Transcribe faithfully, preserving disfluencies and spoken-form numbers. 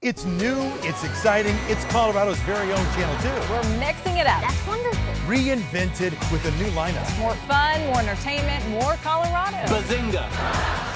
It's new, it's exciting, it's Colorado's very own Channel two. We're mixing it up. That's wonderful. Reinvented with a new lineup. More fun, more entertainment, more Colorado. Bazinga!